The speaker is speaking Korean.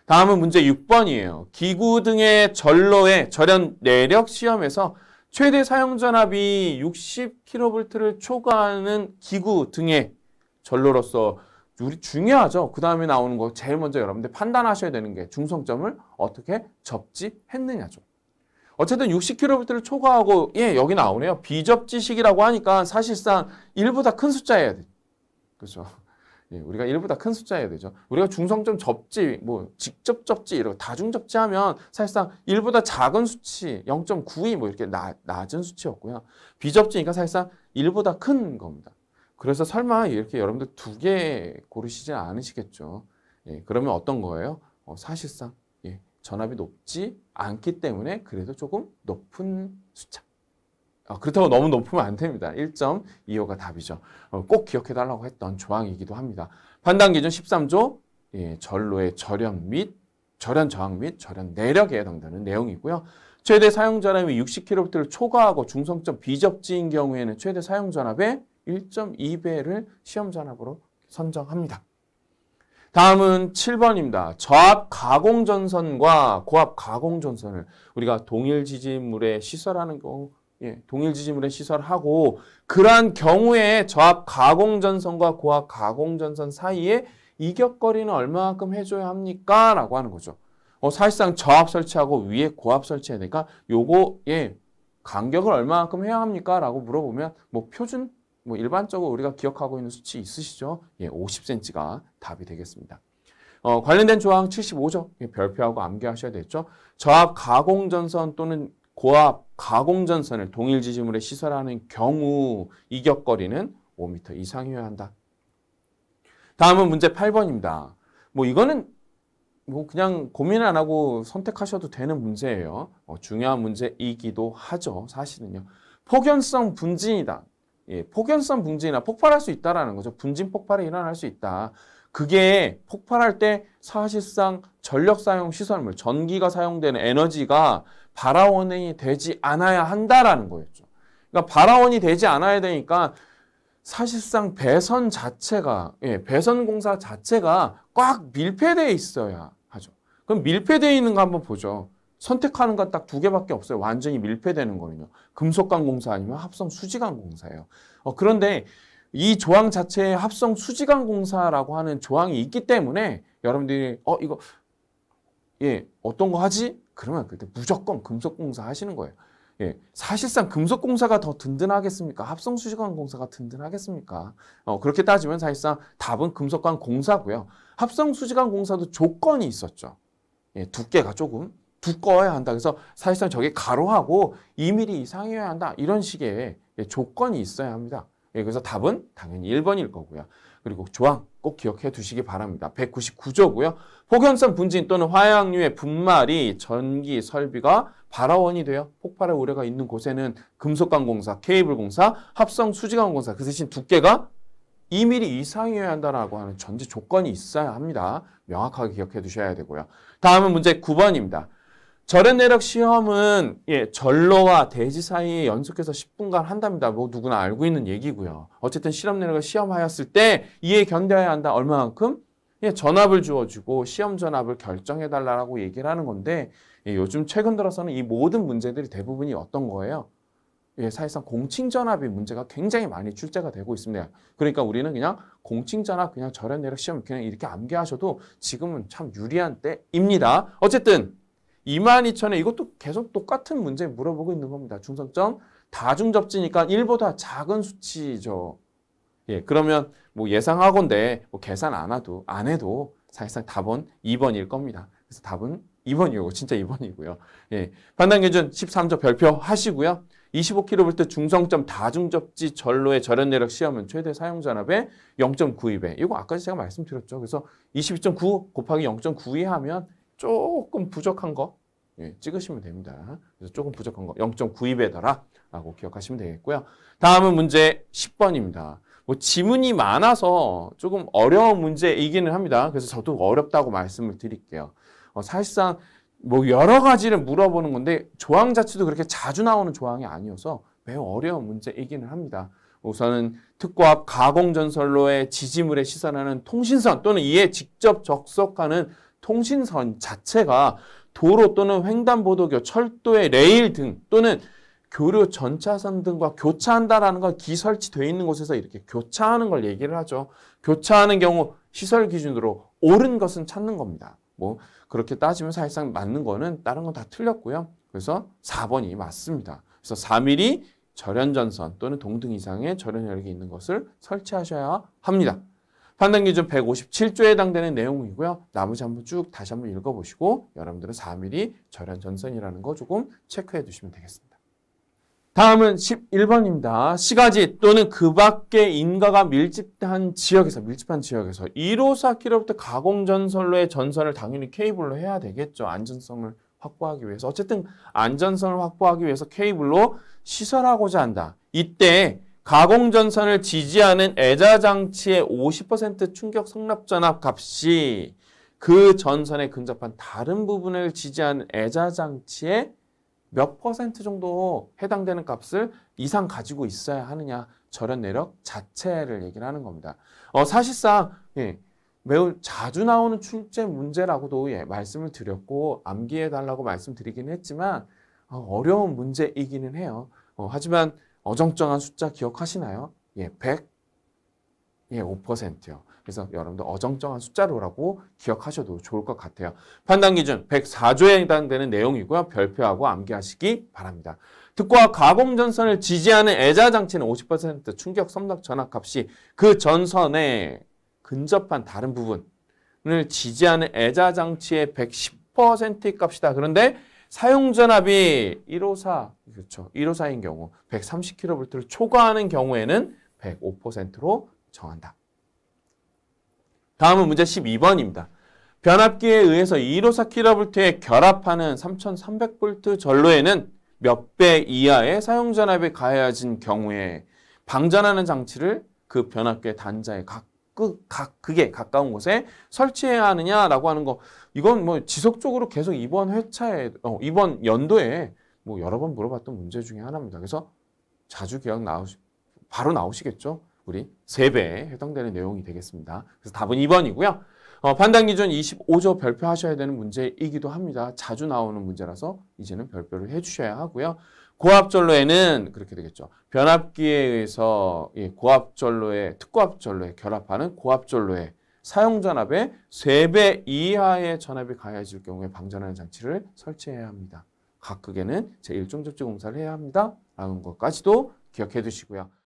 다음은 문제 6번이에요. 기구 등의 전로의 절연 내력 시험에서 최대 사용 전압이 60kV를 초과하는 기구 등의 전로로서 우리 중요하죠. 그 다음에 나오는 거 제일 먼저 여러분들 판단하셔야 되는 게 중성점을 어떻게 접지했느냐죠. 어쨌든 60kV를 초과하고 여기 나오네요. 비접지식이라고 하니까 사실상 1보다 큰 숫자여야 돼. 그렇죠? 우리가 1보다 큰 숫자여야 되죠. 우리가 중성점 접지, 뭐 직접 접지, 이런 다중 접지하면 사실상 1보다 작은 수치, 0.92 뭐 이렇게 낮은 수치였고요. 비접지니까 사실상 1보다 큰 겁니다. 그래서 설마 이렇게 여러분들 2개 고르시지 않으시겠죠. 그러면 어떤 거예요? 사실상 전압이 높지 않기 때문에 그래도 조금 높은 숫자. 그렇다고 너무 높으면 안 됩니다. 1.25가 답이죠. 꼭 기억해달라고 했던 조항이기도 합니다. 판단 기준 13조 전로의 절연 저항 및 절연 내력에 해당되는 내용이고요. 최대 사용 전압이 60kV를 초과하고 중성점 비접지인 경우에는 최대 사용 전압의 1.2배를 시험 전압으로 선정합니다. 다음은 7번입니다. 저압 가공전선과 고압 가공전선을 우리가 동일 지지물에 시설하는 경우 동일 지지물에 시설하고 그러한 경우에 저압 가공전선과 고압 가공전선 사이에 이격거리는 얼마만큼 해줘야 합니까? 라고 하는 거죠. 사실상 저압 설치하고 위에 고압 설치해야 되니까 요거 간격을 얼마만큼 해야 합니까? 라고 물어보면 뭐 표준 일반적으로 우리가 기억하고 있는 수치 있으시죠? 50cm가 답이 되겠습니다. 관련된 조항 75조 별표하고 암기하셔야 되겠죠? 저압 가공전선 또는 고압 가공전선을 동일 지지물에 시설하는 경우 이격거리는 5m 이상이어야 한다. 다음은 문제 8번입니다. 이거는 그냥 고민 안 하고 선택하셔도 되는 문제예요. 중요한 문제이기도 하죠. 사실은요. 폭연성 분진이다. 폭연성 분진이나 폭발할 수 있다라는 거죠. 분진 폭발이 일어날 수 있다. 그게 폭발할 때 사실상 전력 사용 시설물, 전기가 사용되는 에너지가 발화원이 되지 않아야 한다라는 거였죠. 그러니까 발화원이 되지 않아야 되니까 사실상 배선 공사 자체가 꽉 밀폐되어 있어야 하죠. 그럼 밀폐되어 있는 거 한번 보죠. 선택하는 건 딱 2개밖에 없어요. 완전히 밀폐되는 거는요. 금속관 공사 아니면 합성 수지관 공사예요. 그런데 이 조항 자체에 합성 수지관 공사라고 하는 조항이 있기 때문에 여러분들이 이거 어떤 거 하지? 그러면 그때 무조건 금속 공사 하시는 거예요. 사실상 금속 공사가 더 든든하겠습니까? 합성 수지관 공사가 든든하겠습니까? 그렇게 따지면 사실상 답은 금속관 공사고요. 합성 수지관 공사도 조건이 있었죠. 두께가 조금 두꺼워야 한다. 그래서 사실상 저게 가로하고 2mm 이상이어야 한다. 이런 식의 조건이 있어야 합니다. 그래서 답은 당연히 1번일 거고요. 그리고 조항 꼭 기억해 두시기 바랍니다. 199조고요. 폭연성 분진 또는 화약류의 분말이 전기 설비가 발화원이 되어 폭발할 우려가 있는 곳에는 금속관 공사, 케이블 공사, 합성 수지관 공사 그 대신 두께가 2mm 이상이어야 한다라고 하는 전제 조건이 있어야 합니다. 명확하게 기억해 두셔야 되고요. 다음은 문제 9번입니다. 절연 내력 시험은 전로와 대지 사이에 연속해서 10분간 한답니다. 누구나 알고 있는 얘기고요. 어쨌든 실험 내력을 시험하였을 때 이에 견뎌야 한다. 얼마만큼? 전압을 주어주고 시험 전압을 결정해달라고 얘기를 하는 건데 요즘 최근 들어서는 이 모든 문제들이 대부분이 어떤 거예요? 사실상 공칭전압의 문제가 굉장히 많이 출제가 되고 있습니다. 그러니까 우리는 그냥 공칭전압, 그냥 절연 내력 시험 그냥 이렇게 암기하셔도 지금은 참 유리한 때입니다. 어쨌든 22,000에 이것도 계속 똑같은 문제 물어보고 있는 겁니다. 중성점 다중접지니까 1보다 작은 수치죠. 그러면 예상하건대 계산 안 해도 사실상 답은 2번일 겁니다. 그래서 답은 2번이고 진짜 2번이고요. 판단 기준 13조 별표 하시고요. 25kV 중성점 다중접지 전로의 절연 내력 시험은 최대 사용 전압의 0.92배. 이거 아까 제가 말씀드렸죠. 그래서 22.9 곱하기 0.92 하면 조금 부족한 거 찍으시면 됩니다. 그래서 조금 부족한 거 0.92배더라 라고 기억하시면 되겠고요. 다음은 문제 10번입니다. 지문이 많아서 조금 어려운 문제이기는 합니다. 그래서 저도 어렵다고 말씀을 드릴게요. 사실상 여러 가지를 물어보는 건데 조항 자체도 그렇게 자주 나오는 조항이 아니어서 매우 어려운 문제이기는 합니다. 우선은 특고압 가공전선로의 지지물에 시설하는 통신선 또는 이에 직접 접속하는 통신선 자체가 도로 또는 횡단보도교, 철도의 레일 등 또는 교류 전차선 등과 교차한다라는 건 기설치되어 있는 곳에서 이렇게 교차하는 걸 얘기를 하죠. 교차하는 경우 시설 기준으로 옳은 것은 찾는 겁니다. 뭐 그렇게 따지면 사실상 맞는 거는 다른 건 다 틀렸고요. 그래서 4번이 맞습니다. 그래서 4mm 절연전선 또는 동등 이상의 절연 내력이 있는 것을 설치하셔야 합니다. 판단 기준 157조에 해당되는 내용이고요. 나머지 한번 쭉 다시 한번 읽어보시고 여러분들은 4mm 절연전선이라는 거 조금 체크해 두시면 되겠습니다. 다음은 11번입니다. 시가지 또는 그 밖의 인가가 밀집한 지역에서 154km부터 가공전선로의 전선을 당연히 케이블로 해야 되겠죠. 안전성을 확보하기 위해서. 어쨌든 안전성을 확보하기 위해서 케이블로 시설하고자 한다. 이때 가공전선을 지지하는 애자장치의 50% 충격 성납전압 값이 그 전선에 근접한 다른 부분을 지지하는 애자장치의 몇 퍼센트 정도 해당되는 값을 이상 가지고 있어야 하느냐. 절연 내력 자체를 얘기를 하는 겁니다. 사실상 매우 자주 나오는 출제 문제라고도 말씀을 드렸고 암기해달라고 말씀드리긴 했지만 어려운 문제이기는 해요. 하지만 어정쩡한 숫자 기억하시나요? 5%요. 그래서 여러분들 어정쩡한 숫자로라고 기억하셔도 좋을 것 같아요. 판단 기준 104조에 해당되는 내용이고요. 별표하고 암기하시기 바랍니다. 특과 가공전선을 지지하는 애자장치는 50% 충격 섬납 전압 값이 그 전선에 근접한 다른 부분을 지지하는 애자장치의 110%의 값이다. 그런데 사용전압이 154, 그렇죠. 154인 경우 130kV를 초과하는 경우에는 105%로 정한다. 다음은 문제 12번입니다. 변압기에 의해서 254kV에 결합하는 3300V 전로에는 몇 배 이하의 사용전압이 가해진 경우에 방전하는 장치를 그 변압기의 단자의 극에 가까운 곳에 설치해야 하느냐라고 하는 거. 이건 뭐 지속적으로 계속 이번 이번 연도에 뭐 여러 번 물어봤던 문제 중에 하나입니다. 그래서 자주 바로 나오시겠죠? 우리 3배에 해당되는 내용이 되겠습니다. 그래서 답은 2번이고요. 판단 기준 25조 별표하셔야 되는 문제이기도 합니다. 자주 나오는 문제라서 이제는 별표를 해주셔야 하고요. 고압전로에는 그렇게 되겠죠. 변압기에 의해서 특고압전로에 결합하는 고압전로에 사용전압의 3배 이하의 전압이 가해질 경우에 방전하는 장치를 설치해야 합니다. 각 극에는 제1종접지 공사를 해야 합니다. 라는 것까지도 기억해 두시고요.